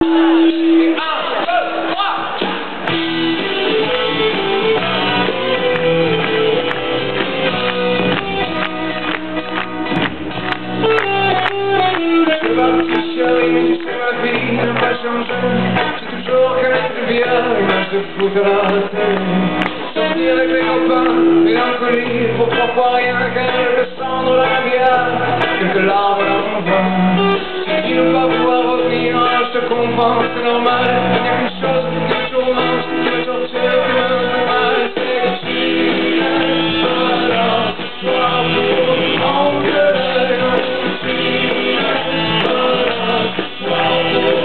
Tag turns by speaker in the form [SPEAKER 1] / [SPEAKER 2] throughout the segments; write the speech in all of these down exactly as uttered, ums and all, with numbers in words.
[SPEAKER 1] J'ai toujours qu'un être vieille, image de foot à la télé. Sortir avec les copains, mélancolie, pour croire rien qu'elle descendre dans la bière, quelques larmes dans le vin. Si tu ne veux pas pouvoir revenir, je te comprends, c'est normal. Il n'y a qu'une chose qui me tourmente, qui me torture, qui me fait mal, c'est que tu n'es pas là ce soir pour m'engueuler. Tu n'es pas là ce soir pour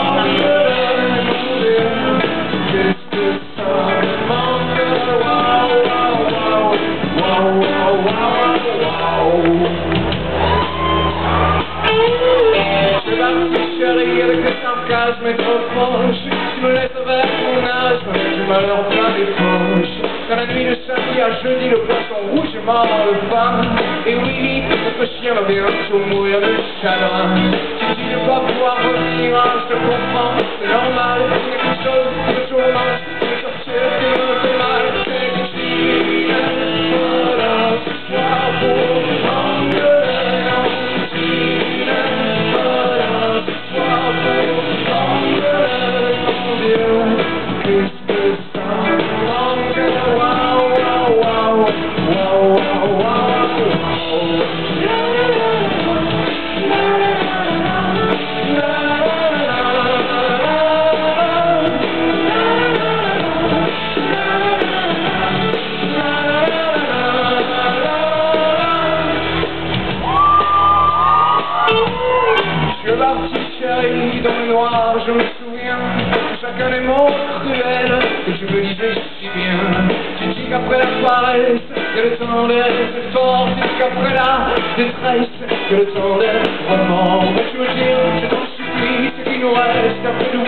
[SPEAKER 1] avec des sarcasmes et trop proches, tu me laisses avec mon âge, me mets du malheur plein des poches. Dans la nuit de samedi à jeudi, le poisson rouge est mort dans le pain. Et oui, notre chien va bientôt mourir de chagrin. Si tu ne veux pas pouvoir revenir, je te comprends, c'est normal. Il y a quelque chose qui me tourmente, qui me torture, qui me fait mal. C'est que tu n'es pas là ce soir pour m'engueuler. Non, tu n'es pas là ce soir pour m'engueuler. Mon Dieu, qu'est-ce que ça me manque. Waouh, waouh, waouh, waouh, waouh, waouh. Je suis parti chérie dans le noir, je me souviens de chacun des mots cruels que je me disais si bien. Tu dis qu'après la paresse, il y a le temps d'être fort, tu dis qu'après la détresse, il y a le temps d'être vraiment. Mais je veux dire, je t'en supplie, ce qui nous reste après nous